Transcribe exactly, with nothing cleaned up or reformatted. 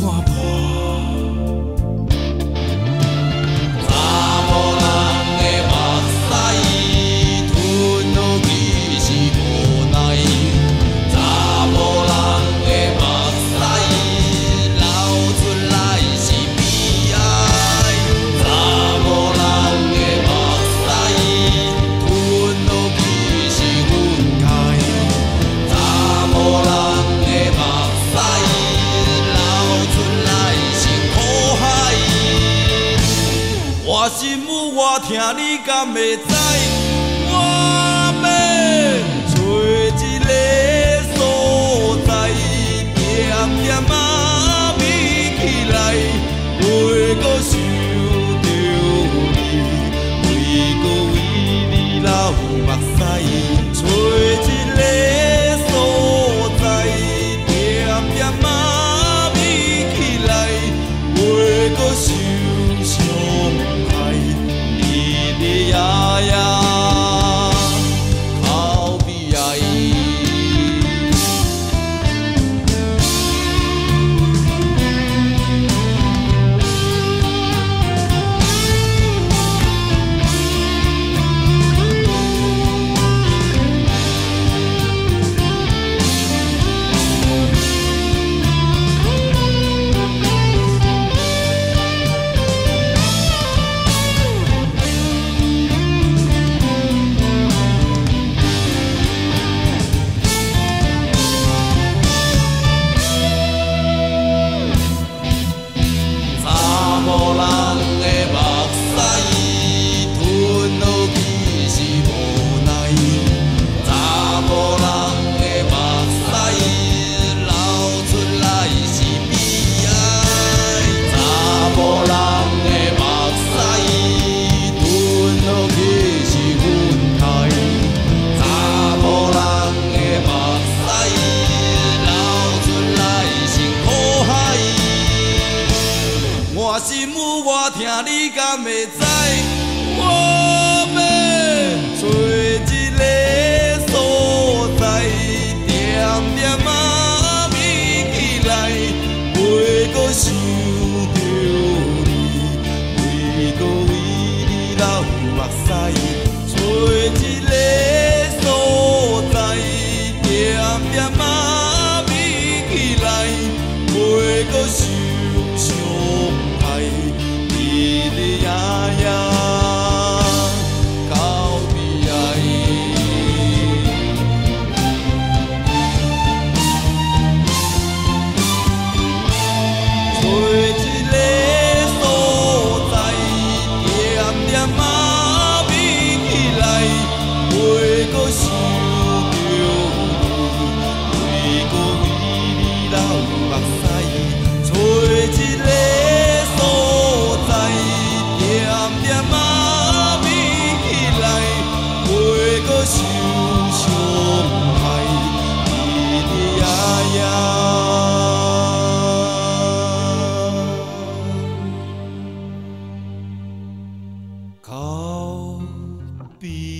我心母，我听你敢会知？我要找一个所在，点点仔美起来，袂搁想着你，为搁为你流目屎，找一个所在，点点仔美起来，袂搁想。 呀呀，靠边仔伊，我心母，我听你敢会知？我要找一个所在，点点仔美起来，袂搁想着你，为搁为你流目屎，找一个所在，点点仔美起来，袂搁想。 呀呀，靠边仔伊，找一个所在，点点仔美起来，袂搁想着你，为搁为你流目屎，找一个。 想伤害你的呀呀，靠边。